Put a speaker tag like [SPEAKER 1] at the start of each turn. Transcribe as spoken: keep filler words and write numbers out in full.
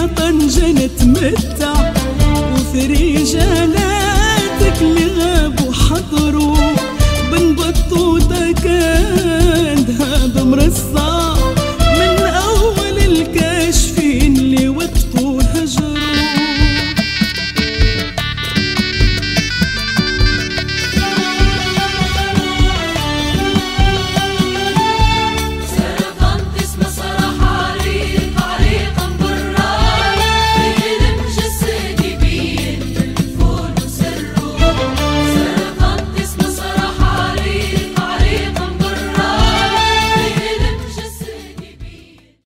[SPEAKER 1] يا طنجة نتمتع، وفي رجالاتك اللي غابوا حضروا، بن بطوطة كان ذهب مرصع